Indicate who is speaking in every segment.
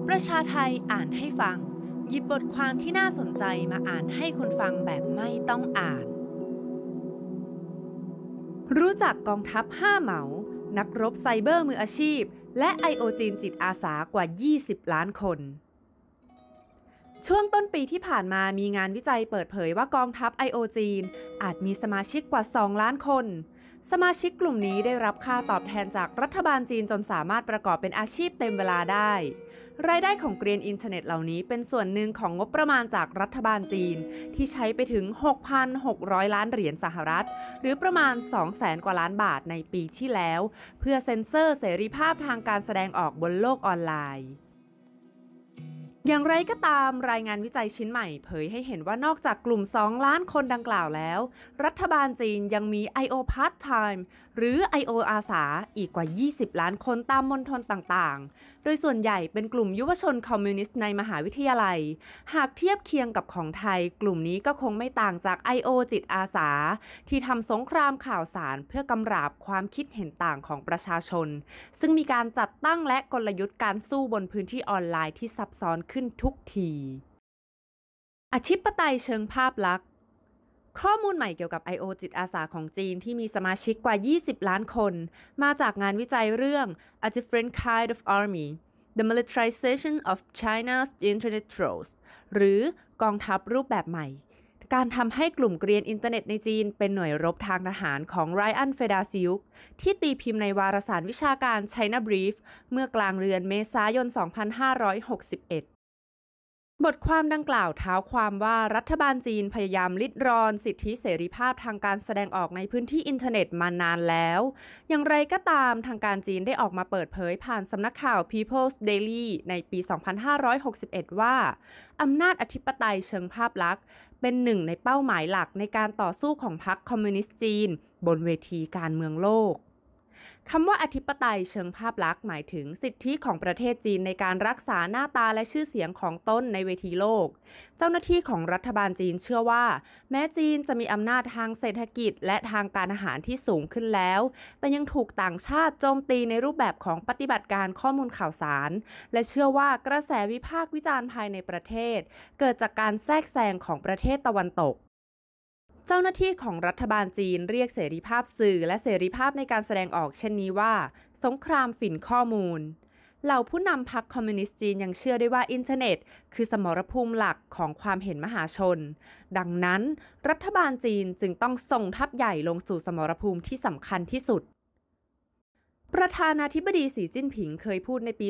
Speaker 1: ประชาไทอ่านให้ฟังหยิบบทความที่น่าสนใจมาอ่านให้คนฟังแบบไม่ต้องอ่านรู้จักกองทัพ5เหมานักรบไซเบอร์มืออาชีพและ I.O. จีนจิตอาสากว่า 20 ล้านคนช่วงต้นปีที่ผ่านมามีงานวิจัยเปิดเผยว่ากองทัพ I.O. จีนอาจมีสมาชิกกว่า 2 ล้านคนสมาชิกกลุ่มนี้ได้รับค่าตอบแทนจากรัฐบาลจีนจนสามารถประกอบเป็นอาชีพเต็มเวลาได้รายได้ของเกรียนอินเทอร์เน็ตเหล่านี้เป็นส่วนหนึ่งของงบประมาณจากรัฐบาลจีนที่ใช้ไปถึง 6,600 ล้านเหรียญสหรัฐหรือประมาณ 200,000 กว่าล้านบาทในปีที่แล้วเพื่อเซ็นเซอร์เสรีภาพทางการแสดงออกบนโลกออนไลน์อย่างไรก็ตามรายงานวิจัยชิ้นใหม่เผยให้เห็นว่านอกจากกลุ่ม 2 ล้านคนดังกล่าวแล้วรัฐบาลจีนยังมี I.O. Part-time หรือ I.O. อาสาอีกกว่า 20 ล้านคนตามมณฑลต่างๆโดยส่วนใหญ่เป็นกลุ่มยุวชนคอมมิวนิสต์ในมหาวิทยาลัยหากเทียบเคียงกับของไทยกลุ่มนี้ก็คงไม่ต่างจาก I.O. จิตอาสาที่ทำสงครามข่าวสารเพื่อกำราบความคิดเห็นต่างของประชาชนซึ่งมีการจัดตั้งและกลยุทธ์การสู้บนพื้นที่ออนไลน์ที่ซับซ้อนขึ้นทุกทีอธิปไตยเชิงภาพลักษณ์ข้อมูลใหม่เกี่ยวกับ I.O. จิตอาสาของจีนที่มีสมาชิกกว่า 20 ล้านคนมาจากงานวิจัยเรื่อง A Different Kind of Army The Militarization of China's Internet Trolls หรือกองทัพรูปแบบใหม่การทำให้กลุ่มเกรียนอินเทอร์เน็ตในจีนเป็นหน่วยรบทางทหารของไรอัน เฟดาซิลุกที่ตีพิมพ์ในวารสารวิชาการ China Brief เมื่อกลางเดือนเมษายน 2561บทความดังกล่าวเท้าความว่ารัฐบาลจีนพยายามลิดรอนสิทธิเสรีภาพทางการแสดงออกในพื้นที่อินเทอร์เน็ตมานานแล้วอย่างไรก็ตามทางการจีนได้ออกมาเปิดเผยผ่านสำนักข่าว People's Daily ในปี 2561 ว่าอำนาจอธิปไตยเชิงภาพลักษณ์เป็นหนึ่งในเป้าหมายหลักในการต่อสู้ของพรรคคอมมิวนิสต์จีนบนเวทีการเมืองโลกคำว่าอธิปไตยเชิงภาพลักษณ์หมายถึงสิทธิของประเทศจีนในการรักษาหน้าตาและชื่อเสียงของตนในเวทีโลกเจ้าหน้าที่ของรัฐบาลจีนเชื่อว่าแม้จีนจะมีอำนาจทางเศรษฐกิจและทางการอาหารที่สูงขึ้นแล้วแต่ยังถูกต่างชาติโจมตีในรูปแบบของปฏิบัติการข้อมูลข่าวสารและเชื่อว่ากระแสวิพากษ์วิจารณ์ภายในประเทศเกิดจากการแทรกแซงของประเทศตะวันตกเจ้าหน้าที่ของรัฐบาลจีนเรียกเสรีภาพสื่อและเสรีภาพในการแสดงออกเช่นนี้ว่าสงครามฝิ่นข้อมูลเหล่าผู้นำพรรคคอมมิวนิสต์จีนยังเชื่อได้ว่าอินเทอร์เน็ตคือสมรภูมิหลักของความเห็นมหาชนดังนั้นรัฐบาลจีนจึงต้องส่งทัพใหญ่ลงสู่สมรภูมิที่สำคัญที่สุดประธานาธิบดีสีจิ้นผิงเคยพูดในปี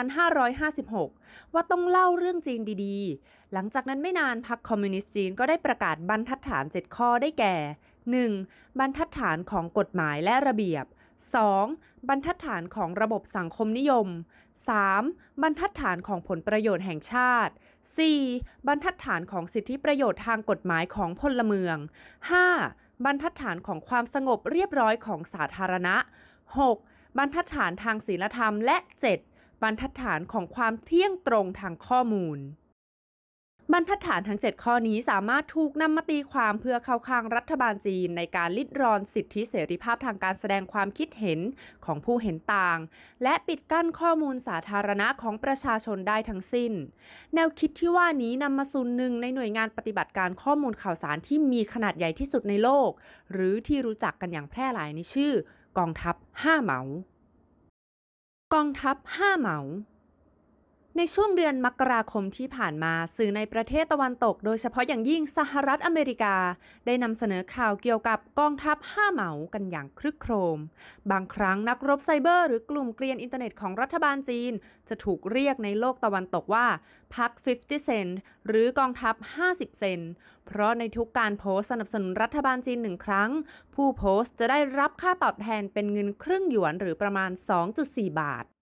Speaker 1: 2556 ว่าต้องเล่าเรื่องจีนดีๆหลังจากนั้นไม่นานพรรคคอมมิวนิสต์จีนก็ได้ประกาศบรรทัดฐาน 7 ข้อได้แก่ 1. บรรทัดฐานของกฎหมายและระเบียบ 2. บรรทัดฐานของระบบสังคมนิยม 3. บรรทัดฐานของผลประโยชน์แห่งชาติ 4. บรรทัดฐานของสิทธิประโยชน์ทางกฎหมายของพลเมือง 5. บรรทัดฐานของความสงบเรียบร้อยของสาธารณะ 6. บรรทัดฐานทางศีลธรรมและ 7. บรรทัดฐานของความเที่ยงตรงทางข้อมูลบรรทัดฐานทั้ง 7 ข้อนี้สามารถถูกนำมาตีความเพื่อเข้าข้างรัฐบาลจีนในการลิดรอนสิทธิเสรีภาพทางการแสดงความคิดเห็นของผู้เห็นต่างและปิดกั้นข้อมูลสาธารณะของประชาชนได้ทั้งสิ้นแนวคิดที่ว่านี้นำมาสู่หนึ่งในหน่วยงานปฏิบัติการข้อมูลข่าวสารที่มีขนาดใหญ่ที่สุดในโลกหรือที่รู้จักกันอย่างแพร่หลายในชื่อกองทัพ5เหมากองทัพ5เหมาในช่วงเดือนมกราคมที่ผ่านมาสื่อในประเทศตะวันตกโดยเฉพาะอย่างยิ่งสหรัฐอเมริกาได้นำเสนอข่าวเกี่ยวกับกองทัพ5เหมากันอย่างครึกโครมบางครั้งนักรบไซเบอร์หรือกลุ่มเกรียนอินเทอร์เน็ตของรัฐบาลจีนจะถูกเรียกในโลกตะวันตกว่าพรรค50 เซนต์หรือกองทัพ50 เซนต์เพราะในทุกการโพสต์สนับสนุนรัฐบาลจีน1 ครั้งผู้โพสต์จะได้รับค่าตอบแทนเป็นเงินครึ่งหยวนหรือประมาณ 2.4 บาท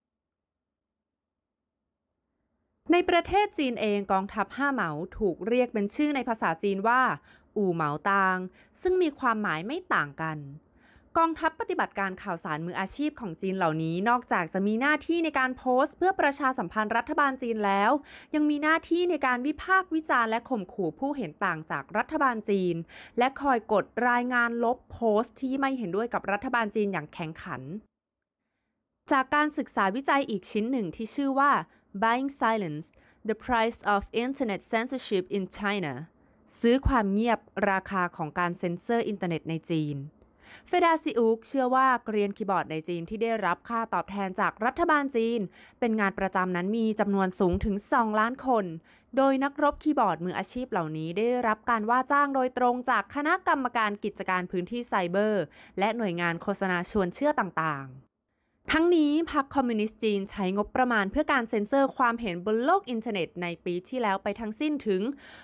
Speaker 1: ในประเทศจีนเองกองทัพ5เหมาถูกเรียกเป็นชื่อในภาษาจีนว่าอู่เหมาตางซึ่งมีความหมายไม่ต่างกันกองทัพปฏิบัติการข่าวสารมืออาชีพของจีนเหล่านี้นอกจากจะมีหน้าที่ในการโพสต์เพื่อประชาสัมพันธ์รัฐบาลจีนแล้วยังมีหน้าที่ในการวิพากษ์วิจารณ์และข่มขู่ผู้เห็นต่างจากรัฐบาลจีนและคอยกดรายงานลบโพสต์ที่ไม่เห็นด้วยกับรัฐบาลจีนอย่างแข็งขันจากการศึกษาวิจัยอีกชิ้นหนึ่งที่ชื่อว่า Buying Silence: The Price of Internet Censorship in China ซื้อความเงียบราคาของการเซ็นเซอร์อินเทอร์เน็ตในจีนเฟดาซิอุกเชื่อว่าเกรียนคีย์บอร์ดในจีนที่ได้รับค่าตอบแทนจากรัฐบาลจีนเป็นงานประจำนั้นมีจำนวนสูงถึง 2 ล้านคน โดยนักรบคีย์บอร์ดมืออาชีพเหล่านี้ได้รับการว่าจ้างโดยตรงจากคณะกรรมการกิจการพื้นที่ไซเบอร์และหน่วยงานโฆษณาชวนเชื่อต่างๆทั้งนี้พรรคคอมมิวนิสต์จีนใช้งบประมาณเพื่อการเซ็นเซอร์ความเห็นบนโลกอินเทอร์เน็ตในปีที่แล้วไปทั้งสิ้นถึง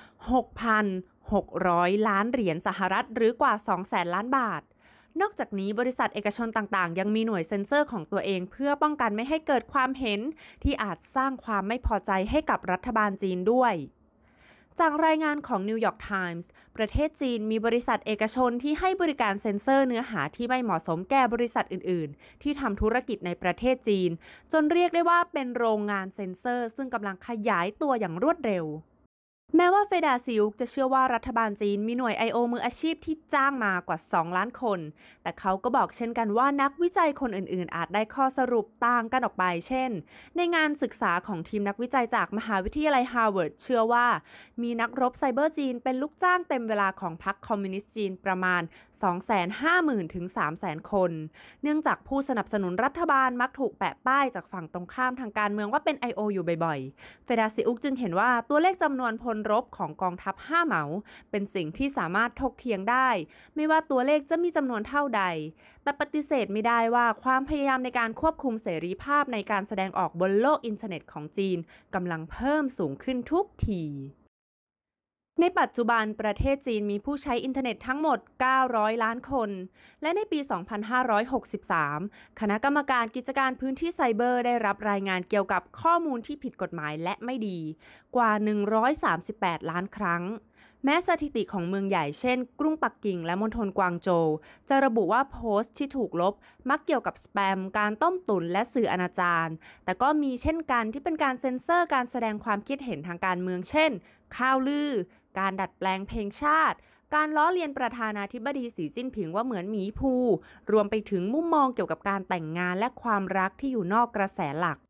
Speaker 1: 6,600 ล้านเหรียญสหรัฐหรือกว่า 200,000 ล้านบาทนอกจากนี้บริษัทเอกชนต่างๆยังมีหน่วยเซ็นเซอร์ของตัวเองเพื่อป้องกันไม่ให้เกิดความเห็นที่อาจสร้างความไม่พอใจให้กับรัฐบาลจีนด้วยจากรายงานของ New York Times ประเทศจีนมีบริษัทเอกชนที่ให้บริการเซ็นเซอร์เนื้อหาที่ไม่เหมาะสมแก่บริษัทอื่นๆที่ทำธุรกิจในประเทศจีนจนเรียกได้ว่าเป็นโรงงานเซ็นเซอร์ซึ่งกำลังขยายตัวอย่างรวดเร็วแม้ว่าเฟดาซิอุกจะเชื่อว่ารัฐบาลจีนมีหน่วย I.O. มืออาชีพที่จ้างมากว่า 2 ล้านคน แต่เขาก็บอกเช่นกันว่านักวิจัยคนอื่นๆอาจได้ข้อสรุปต่างกันออกไป เช่น ในงานศึกษาของทีมนักวิจัยจากมหาวิทยาลัยฮาร์วาร์ดเชื่อว่ามีนักรบไซเบอร์จีนเป็นลูกจ้างเต็มเวลาของพรรคคอมมิวนิสต์จีนประมาณ 250,000 ถึง 300,000 คน เนื่องจากผู้สนับสนุนรัฐบาลมักถูกแปะป้ายจากฝั่งตรงข้ามทางการเมืองว่าเป็น I.O. อยู่บ่อยๆเฟดาซิอุกจึงเห็นว่าตัวเลขจำนวนพลรบของกองทัพ5เหมาเป็นสิ่งที่สามารถถกเถียงได้ไม่ว่าตัวเลขจะมีจำนวนเท่าใดแต่ปฏิเสธไม่ได้ว่าความพยายามในการควบคุมเสรีภาพในการแสดงออกบนโลกอินเทอร์เน็ตของจีนกำลังเพิ่มสูงขึ้นทุกทีในปัจจุบันประเทศจีนมีผู้ใช้อินเทอร์เน็ตทั้งหมด 900 ล้านคน และในปี 2563 คณะกรรมการกิจการพื้นที่ไซเบอร์ได้รับรายงานเกี่ยวกับข้อมูลที่ผิดกฎหมายและไม่ดีกว่า 138 ล้านครั้ง แม้สถิติของเมืองใหญ่เช่นกรุงปักกิ่งและมณฑลกวางโจวจะระบุว่าโพสต์ที่ถูกลบมักเกี่ยวกับสแปมการต้มตุ๋นและสื่ออนาจารแต่ก็มีเช่นกันที่เป็นการเซ็นเซอร์การแสดงความคิดเห็นทางการเมืองเช่นข่าวลือการดัดแปลงเพลงชาติการล้อเลียนประธานาธิบดีสีจิ้นผิงว่าเหมือนหมีภูรวมไปถึงมุมมองเกี่ยวกับการแต่งงานและความรักที่อยู่นอกกระแสหลัก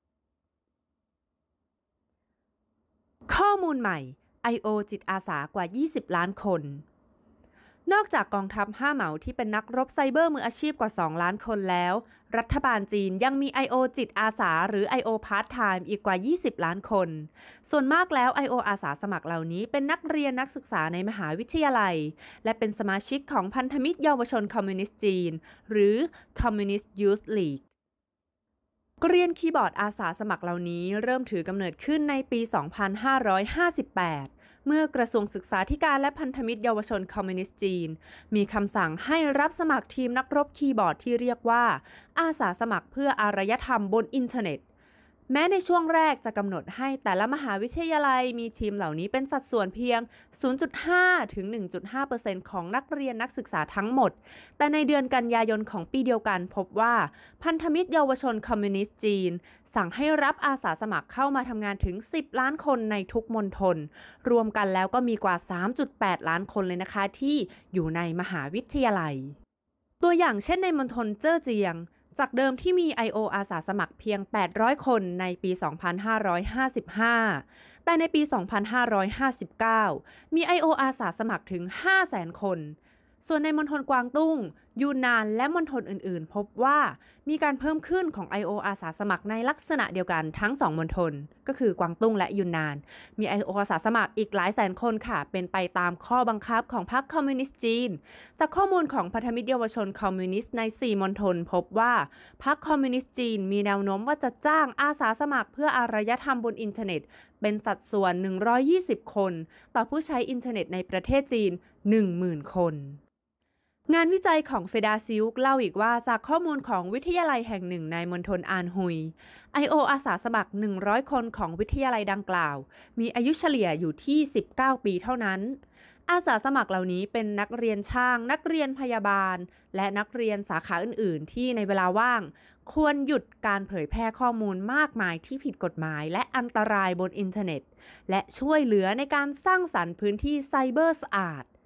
Speaker 1: ข้อมูลใหม่I.O. จิตอาสากว่า 20 ล้านคน นอกจากกองทัพ5เหมาที่เป็นนักรบไซเบอร์มืออาชีพกว่า 2 ล้านคนแล้ว รัฐบาลจีนยังมี I.O. จิตอาสาหรือ I.O. Part Time อีกกว่า 20 ล้านคน ส่วนมากแล้ว I.O. อาสาสมัครเหล่านี้เป็นนักเรียนนักศึกษาในมหาวิทยาลัย และเป็นสมาชิกของพันธมิตรเยาวชนคอมมิวนิสต์จีน หรือ Communist Youth Leagueเกรียนคีย์บอร์ดอาสาสมัครเหล่านี้เริ่มถือกำเนิดขึ้นในปี 2558 เมื่อกระทรวงศึกษาธิการและพันธมิตรเยาวชนคอมมิวนิสต์จีนมีคำสั่งให้รับสมัครทีมนักรบคีย์บอร์ดที่เรียกว่าอาสาสมัครเพื่ออารยธรรมบนอินเทอร์เน็ตแม้ในช่วงแรกจะกำหนดให้แต่ละมหาวิทยาลัยมีทีมเหล่านี้เป็นสัดส่วนเพียง 0.5 ถึง 1.5% ของนักเรียนนักศึกษาทั้งหมดแต่ในเดือนกันยายนของปีเดียวกันพบว่าพันธมิตรเยาวชนคอมมิวนิสต์จีนสั่งให้รับอาสาสมัครเข้ามาทำงานถึง 10 ล้านคนในทุกมณฑลรวมกันแล้วก็มีกว่า 3.8 ล้านคนเลยนะคะที่อยู่ในมหาวิทยาลัยตัวอย่างเช่นในมณฑลเจ้อเจียงจากเดิมที่มี I.O. อาสาสมัครเพียง 800 คนในปี 2555 แต่ในปี 2559 มี I.O. อาสาสมัครถึง 500,000 คน ส่วนในมณฑลกวางตุ้งยูนนานและมณฑลอื่นๆพบว่ามีการเพิ่มขึ้นของ I.O. อาสาสมัครในลักษณะเดียวกันทั้ง2มณฑลก็คือกวางตุ้งและยูนนานมี I.O. อาสาสมัครอีกหลายแสนคนค่ะเป็นไปตามข้อบังคับของพรรคคอมมิวนิสต์จีนจากข้อมูลของพันธมิตรเยาวชนคอมมิวนิสต์ใน4มณฑลพบว่าพรรคคอมมิวนิสต์จีนมีแนวโน้มว่าจะจ้างอาสาสมัครเพื่ออารยธรรมบนอินเทอร์เน็ตเป็นสัดส่วน120คนต่อผู้ใช้อินเทอร์เน็ตในประเทศจีน 10,000 คนงานวิจัยของเฟดาซิอุกเล่าอีกว่าจากข้อมูลของวิทยาลัยแห่งหนึ่งในมณฑลอานฮุย I.O. อาสาสมัคร100คนของวิทยาลัยดังกล่าวมีอายุเฉลี่ยอยู่ที่19ปีเท่านั้นอาสาสมัครเหล่านี้เป็นนักเรียนช่างนักเรียนพยาบาลและนักเรียนสาขาอื่นๆที่ในเวลาว่างควรหยุดการเผยแพร่ข้อมูลมากมายที่ผิดกฎหมายและอันตรายบนอินเทอร์เน็ตและช่วยเหลือในการสร้างสรรค์พื้นที่ไซเบอร์สะอาด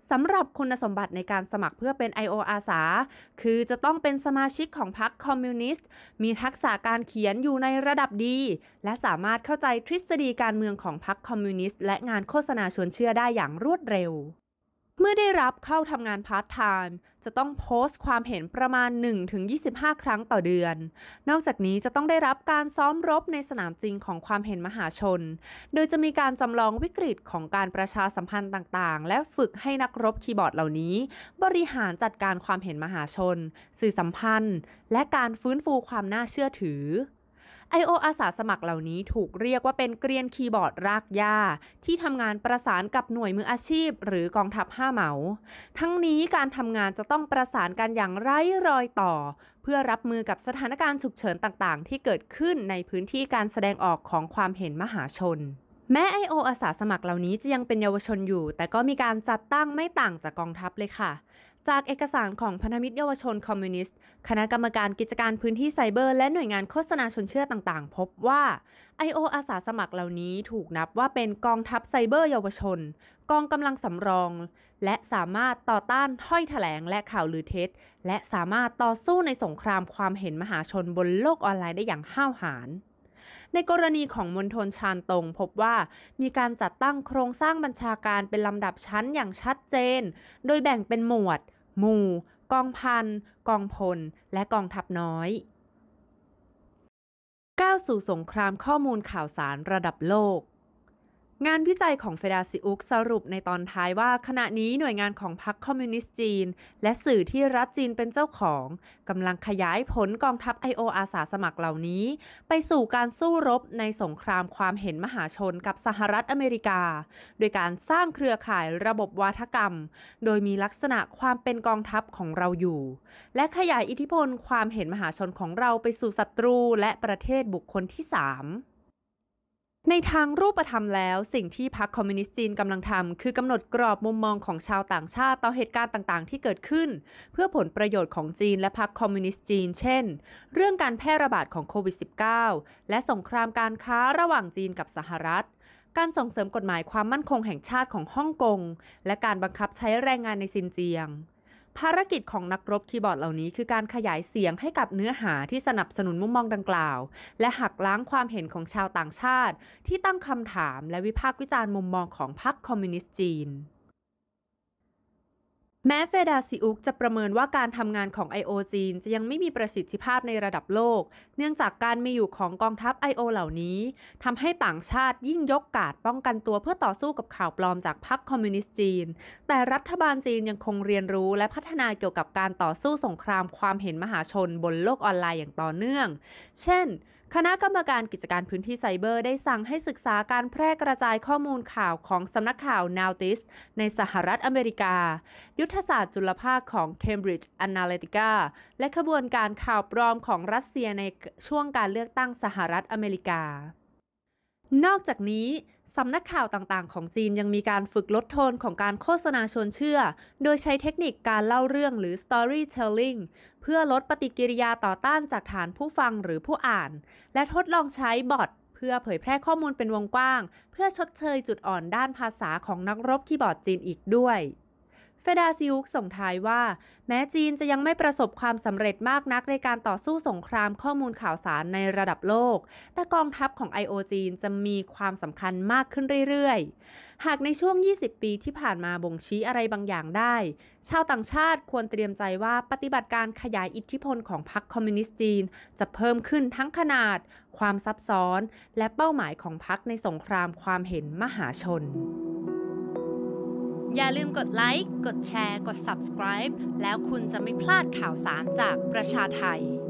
Speaker 1: สำหรับคุณสมบัติในการสมัครเพื่อเป็น I.O. อาสาคือจะต้องเป็นสมาชิกของพรรคคอมมิวนิสต์มีทักษะการเขียนอยู่ในระดับดีและสามารถเข้าใจทฤษฎีการเมืองของพรรคคอมมิวนิสต์และงานโฆษณาชวนเชื่อได้อย่างรวดเร็วเมื่อได้รับเข้าทำงานพาร์ทไทม์จะต้องโพสต์ความเห็นประมาณ 1-25 ครั้งต่อเดือนนอกจากนี้จะต้องได้รับการซ้อมรบในสนามจริงของความเห็นมหาชนโดยจะมีการจำลองวิกฤตของการประชาสัมพันธ์ต่างๆและฝึกให้นักรบคีย์บอร์ดเหล่านี้บริหารจัดการความเห็นมหาชนสื่อสัมพันธ์และการฟื้นฟูความน่าเชื่อถือI.O. อาสาสมัครเหล่านี้ถูกเรียกว่าเป็นเกรียนคีย์บอร์ดรากหญ้าที่ทำงานประสานกับหน่วยมืออาชีพหรือกองทัพ5เหมาทั้งนี้การทำงานจะต้องประสานกันอย่างไร้รอยต่อเพื่อรับมือกับสถานการณ์ฉุกเฉินต่างๆที่เกิดขึ้นในพื้นที่การแสดงออกของความเห็นมหาชนแม้ I.O. อาสาสมัครเหล่านี้จะยังเป็นเยาวชนอยู่แต่ก็มีการจัดตั้งไม่ต่างจากกองทัพเลยค่ะจากเอกสารของพันธมิตรเยาวชนคอมมิวนิสต์คณะกรรมการกิจการพื้นที่ไซเบอร์และหน่วยงานโฆษณาชวนเชื่อต่างๆพบว่า I.O. อาสาสมัครเหล่านี้ถูกนับว่าเป็นกองทัพไซเบอร์เยาวชนกองกำลังสำรองและสามารถต่อต้านถ้อยแถลงและข่าวลือเท็จและสามารถต่อสู้ในสงครามความเห็นมหาชนบนโลกออนไลน์ได้อย่างห้าวหาญในกรณีของมณฑลชานตงพบว่ามีการจัดตั้งโครงสร้างบัญชาการเป็นลำดับชั้นอย่างชัดเจนโดยแบ่งเป็นหมวดหมู่กองพันกองพลและกองทัพน้อยก้าวสู่สงครามข้อมูลข่าวสารระดับโลกงานวิจัยของเฟดาซิอุกสรุปในตอนท้ายว่าขณะนี้หน่วยงานของพรรคคอมมิวนิสต์จีนและสื่อที่รัฐจีนเป็นเจ้าของกำลังขยายผลกองทัพ I.O. อาสาสมัครเหล่านี้ไปสู่การสู้รบในสงครามความเห็นมหาชนกับสหรัฐอเมริกาโดยการสร้างเครือข่ายระบบวาทกรรมโดยมีลักษณะความเป็นกองทัพของเราอยู่และขยายอิทธิพลความเห็นมหาชนของเราไปสู่ศัตรูและประเทศบุคคลที่3ในทางรูปธรรมแล้วสิ่งที่พรรคคอมมิวนิสต์จีนกำลังทำคือกำหนดกรอบมุมมองของชาวต่างชาติต่อเหตุการณ์ต่างๆที่เกิดขึ้นเพื่อผลประโยชน์ของจีนและพรรคคอมมิวนิสต์จีนเช่นเรื่องการแพร่ระบาดของโควิด -19 และสงครามการค้าระหว่างจีนกับสหรัฐการส่งเสริมกฎหมายความมั่นคงแห่งชาติของฮ่องกงและการบังคับใช้แรงงานในซินเจียงภารกิจของนักรบคีย์บอร์ดเหล่านี้คือการขยายเสียงให้กับเนื้อหาที่สนับสนุนมุมมองดังกล่าวและหักล้างความเห็นของชาวต่างชาติที่ตั้งคำถามและวิพากษ์วิจารณ์มุมมองของพรรคคอมมิวนิสต์จีนแม้เฟดาซิอุกจะประเมินว่าการทำงานของ I.O. จีนจะยังไม่มีประสิทธิภาพในระดับโลกเนื่องจากการมีอยู่ของกองทัพ I.O. เหล่านี้ทำให้ต่างชาติยิ่งยกการ์ดป้องกันตัวเพื่อต่อสู้กับข่าวปลอมจากพรรคคอมมิวนิสต์จีนแต่รัฐบาลจีนยังคงเรียนรู้และพัฒนาเกี่ยวกับการต่อสู้สงครามความเห็นมหาชนบนโลกออนไลน์อย่างต่อเนื่องเช่นคณะกรรมการกิจการพื้นที่ไซเบอร์ได้สั่งให้ศึกษาการแพร่กระจายข้อมูลข่าวของสำนักข่าว Nautilus ในสหรัฐอเมริกายุทธศาสตร์จุลภาคของ Cambridge Analytica และขบวนการข่าวปลอมของรัสเซียในช่วงการเลือกตั้งสหรัฐอเมริกานอกจากนี้สำนักข่าวต่างๆของจีนยังมีการฝึกลดโทนของการโฆษณาชวนเชื่อโดยใช้เทคนิคการเล่าเรื่องหรือ storytelling เพื่อลดปฏิกิริยาต่อต้านจากฐานผู้ฟังหรือผู้อ่านและทดลองใช้บอทเพื่อเผยแพร่ข้อมูลเป็นวงกว้างเพื่อชดเชยจุดอ่อนด้านภาษาของนักรบคีย์บอร์ดจีนอีกด้วยเฟดาซิอุกส่งท้ายว่าแม้จีนจะยังไม่ประสบความสำเร็จมากนักในการต่อสู้สงครามข้อมูลข่าวสารในระดับโลกแต่กองทัพของ I.O. จีนจะมีความสำคัญมากขึ้นเรื่อยๆหากในช่วง20ปีที่ผ่านมาบ่งชี้อะไรบางอย่างได้ชาวต่างชาติควรเตรียมใจว่าปฏิบัติการขยายอิทธิพลของพรรคคอมมิวนิสต์จีนจะเพิ่มขึ้นทั้งขนาดความซับซ้อนและเป้าหมายของพรรคในสงครามความเห็นมหาชนอย่าลืมกดไลค์ กดแชร์ กด Subscribe แล้วคุณจะไม่พลาดข่าวสารจากประชาไท